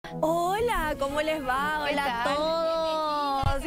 Hola, ¿cómo les va? Hola a todos.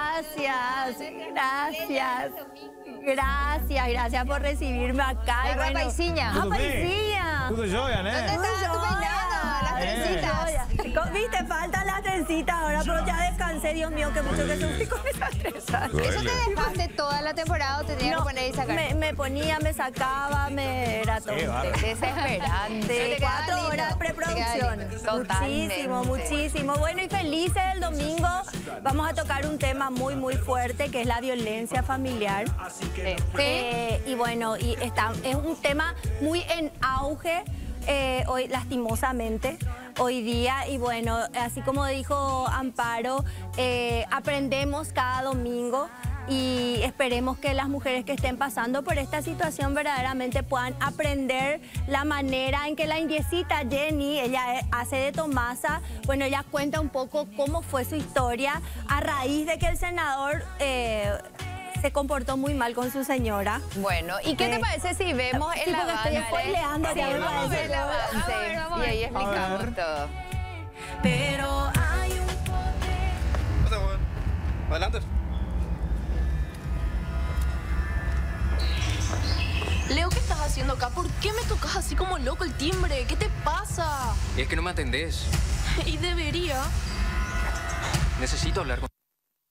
Gracias por recibirme acá. La rapaizinha. Rapaizinha. Tudo jóia, né? ¿Dónde está tu peinado? Las trencitas. Viste, faltan las trencitas ahora, pero ya descansé, Dios mío, que mucho que sufrí con esas trenzas. ¿Eso te dejaste toda la temporada o te tenías que poner y sacar? Me ponía, me sacaba, era todo desesperante. 4 horas de preproducción. Muchísimo. Bueno, y felices el domingo. Vamos a tocar un tema muy fuerte, que es la violencia familiar. Y bueno, es un tema muy en auge hoy, lastimosamente, hoy día. Y bueno, así como dijo Amparo, aprendemos cada domingo. Y esperemos que las mujeres que estén pasando por esta situación verdaderamente puedan aprender la manera en que la indiecita Jenny, ella hace de Tomasa, bueno, ella cuenta un poco cómo fue su historia a raíz de que el senador se comportó muy mal con su señora. Bueno, ¿y qué te parece si vemos el avance? Estoy spoileando, sí, vamos a ver el avance y ahí explicamos todo. Pero hay un poder... Adelante. Leo, ¿qué estás haciendo acá? ¿Por qué me tocas así como loco el timbre? ¿Qué te pasa? Es que no me atendés. Y debería. Necesito hablar con...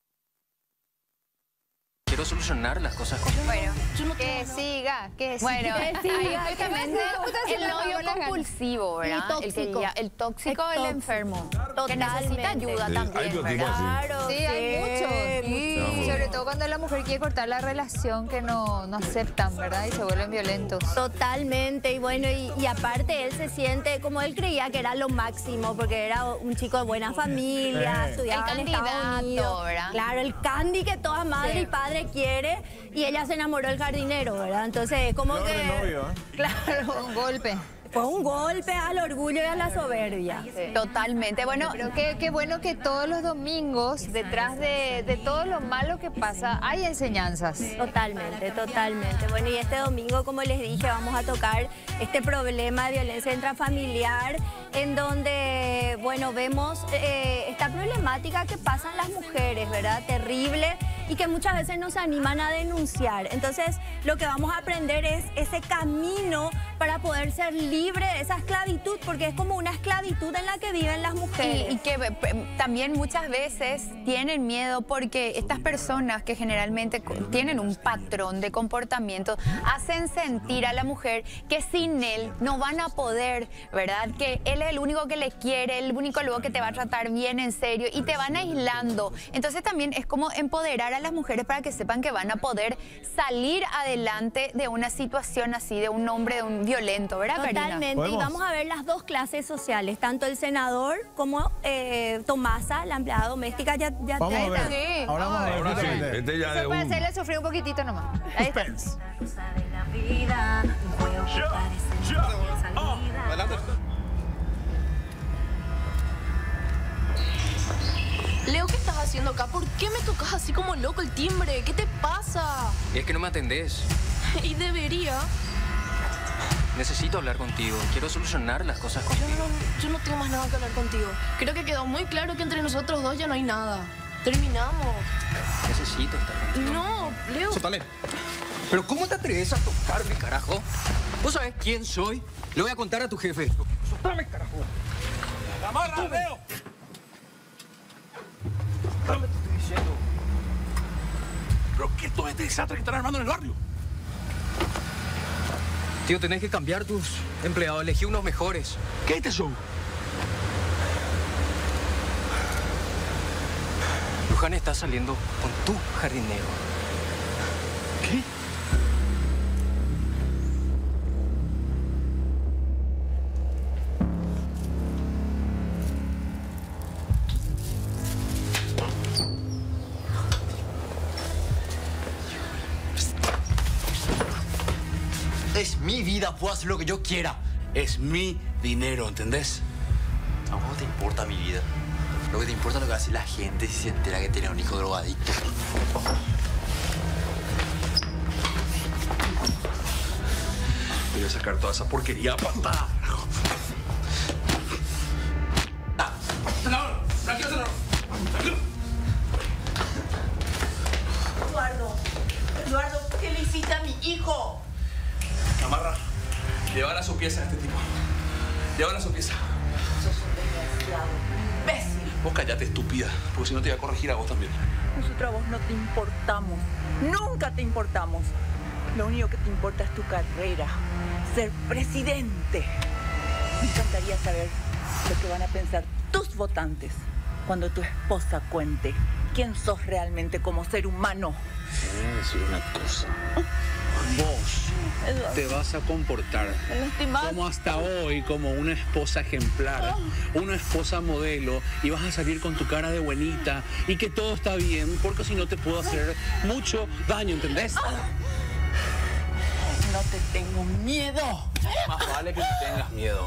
Quiero solucionar las cosas con... Bueno, Yo no que tengo siga, que siga. Bueno, básicamente el novio compulsivo, ¿verdad? El tóxico. El tóxico, el enfermo. Que necesita ayuda Hay también, dos tipos ¿verdad? así. Claro, Sí, hay muchos. Sí. Sobre todo cuando la mujer quiere cortar la relación que no aceptan, ¿verdad? Y se vuelven violentos. Totalmente, y bueno, y aparte él se siente como él creía que era lo máximo, porque era un chico de buena familia, estudiaba El en Estados candidato, Unidos. ¿verdad? Claro, el candy que toda madre y padre quiere, y ella se enamoró del jardinero, ¿verdad? Entonces, como Flor que... de novio, ¿eh? Claro, Un golpe. fue un golpe al orgullo y a la soberbia. Totalmente. Bueno, pero qué bueno que todos los domingos, detrás de todo lo malo que pasa, hay enseñanzas. Totalmente. Bueno, y este domingo, como les dije, vamos a tocar este problema de violencia intrafamiliar, en donde, bueno, vemos esta problemática que pasan las mujeres, ¿verdad? Terrible, y que muchas veces no se animan a denunciar. Entonces, lo que vamos a aprender es ese camino para poder ser libre de esa esclavitud, porque es como una esclavitud en la que viven las mujeres. Y que también muchas veces tienen miedo porque estas personas que generalmente tienen un patrón de comportamiento hacen sentir a la mujer que sin él no van a poder, ¿verdad? Que él es el único que le quiere, el único luego que te va a tratar bien en serio, y te van aislando. Entonces también es como empoderar a las mujeres para que sepan que van a poder salir adelante de una situación así, de un hombre, de un violento, ¿verdad, Karina? Totalmente, y vamos a ver las dos clases sociales, tanto el senador como Tomasa, la empleada doméstica. Vamos a ver. Sí. Ahora vamos a ver. Ahora sí, justamente. este ya Eso es para un... hacerle sufrir un poquitito nomás. Ahí está. Suspense. Adelante. Leo, ¿qué estás haciendo acá? ¿Por qué me tocas así como loco el timbre? ¿Qué te pasa? Es que no me atendés. Y debería. Necesito hablar contigo. Quiero solucionar las cosas contigo. Yo no tengo más nada que hablar contigo. Creo que quedó muy claro que entre nosotros dos ya no hay nada. Terminamos. Necesito estar contigo. No, Leo. Sótale. ¿Pero cómo te atreves a tocarme, carajo? ¿Vos sabés quién soy? Le voy a contar a tu jefe. Sótame, carajo. ¡La amarra, Leo! ¿Qué te estoy diciendo? ¿Pero qué es todo este desastre que están armando en el barrio? Tío, tenés que cambiar tus empleados. Elegí unos mejores. ¿Qué es este show? Luján está saliendo con tu jardinero. ¿Qué? Es mi vida, puedo hacer lo que yo quiera. Es mi dinero, ¿entendés? ¿A vos no te importa mi vida? Lo que te importa es lo que va a decir la gente si se entera que tiene un hijo drogadicto. Voy a sacar toda esa porquería a patada. Eduardo, ¿qué le hiciste a mi hijo? Amarra. Llevar a su pieza a este tipo. Llevar a su pieza. Sos un desgraciado, imbécil. Vos callate, estúpida, porque si no te voy a corregir a vos también. Nosotros a vos no te importamos. Nunca te importamos. Lo único que te importa es tu carrera. Ser presidente. Me encantaría saber lo que van a pensar tus votantes cuando tu esposa cuente quién sos realmente como ser humano. Decir una cosa. Vos te vas a comportar como hasta hoy, como una esposa ejemplar, una esposa modelo, y vas a salir con tu cara de buenita y que todo está bien, porque si no te puedo hacer mucho daño, ¿entendés? No te tengo miedo. Más vale que no tengas miedo.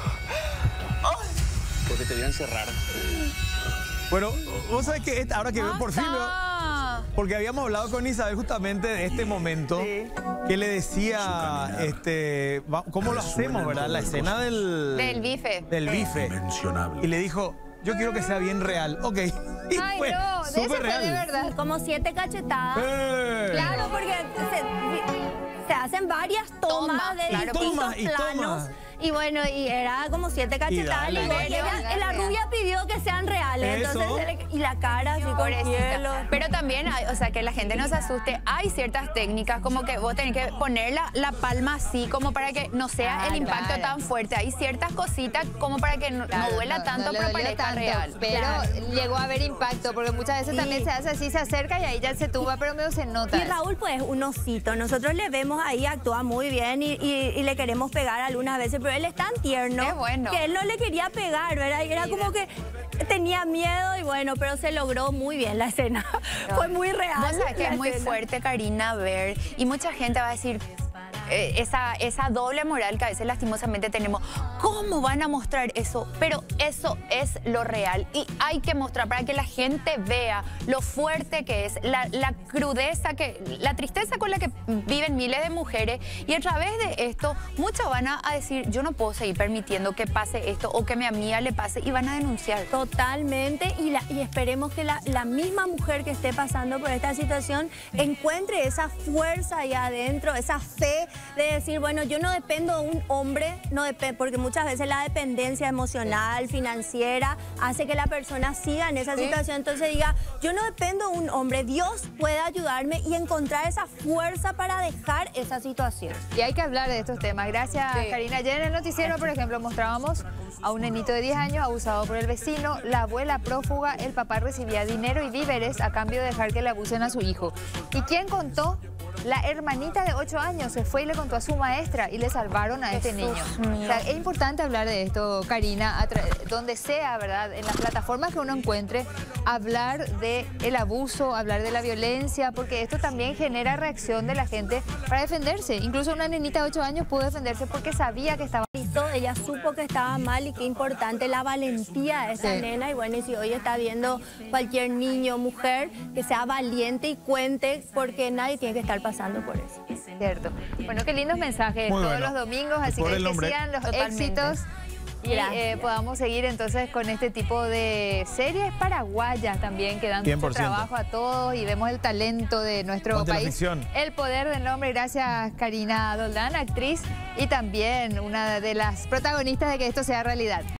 Porque te voy a encerrar. Bueno, vos sabés que ahora que veo por fin, porque habíamos hablado con Isabel justamente de este momento, que le decía, ¿cómo lo hacemos, verdad? La escena del bife. Del bife. Y le dijo, yo quiero que sea bien real. Ok. Y Ay, fue no, de eso súper fue real. de verdad. Como 7 cachetadas. Claro, porque se hacen varias tomas de distintos planos. Y bueno, y era como 7 cachetadas. dale, Y dale. la rubia pidió que sean reales. Eso. Entonces, y la cara así con hielo. Pero también, o sea, que la gente no se asuste. Hay ciertas técnicas como que vos tenés que poner la palma así como para que no sea el impacto tan fuerte. Hay ciertas cositas como para que no duela tanto, le pero dolió parezca tanto, real. Pero llegó a haber impacto, porque muchas veces también se hace así, se acerca y ahí ya se tumba, pero medio se nota. Y Raúl, pues, un osito. Nosotros le vemos ahí, actúa muy bien y le queremos pegar algunas veces, pero él es tan tierno que él no le quería pegar, ¿verdad? Y era como que tenía miedo y bueno, pero se logró muy bien la escena. Fue muy real. Vos sabés que es muy fuerte, Karina, ver, y mucha gente va a decir, esa doble moral que a veces lastimosamente tenemos. ¿Cómo van a mostrar eso? Pero eso es lo real y hay que mostrar para que la gente vea lo fuerte que es, la crudeza, la tristeza con la que viven miles de mujeres, y a través de esto muchos van a decir, yo no puedo seguir permitiendo que pase esto o que a mi amiga le pase, y van a denunciar. Totalmente, y esperemos que la misma mujer que esté pasando por esta situación encuentre esa fuerza ahí adentro, esa fe de decir, bueno, yo no dependo de un hombre, porque muchas veces la dependencia emocional, financiera, hace que la persona siga en esa situación. Entonces diga, yo no dependo de un hombre, Dios puede ayudarme y encontrar esa fuerza para dejar esa situación. Y hay que hablar de estos temas. Gracias, Karina. Ayer en el noticiero, por ejemplo, mostrábamos a un nenito de 10 años abusado por el vecino, la abuela prófuga, el papá recibía dinero y víveres a cambio de dejar que le abusen a su hijo. ¿Y quién contó? La hermanita de 8 años se fue y le contó a su maestra y le salvaron a este niño. O sea, es importante hablar de esto, Karina, donde sea, ¿verdad? En las plataformas que uno encuentre, hablar del abuso, hablar de la violencia, porque esto también genera reacción de la gente para defenderse. Incluso una nenita de 8 años pudo defenderse porque sabía que estaba... Ella supo que estaba mal y qué importante la valentía de esa nena. Y bueno, y si hoy está viendo cualquier niño o mujer, que sea valiente y cuente, porque nadie tiene que estar pasando por eso. Cierto. Bueno, qué lindos mensajes todos los domingos, así que sigan los éxitos y podamos seguir entonces con este tipo de series paraguayas también, que dan mucho trabajo a todos y vemos el talento de nuestro país. El poder del nombre. Gracias, Karina Doldán, actriz y también una de las protagonistas de que esto sea realidad.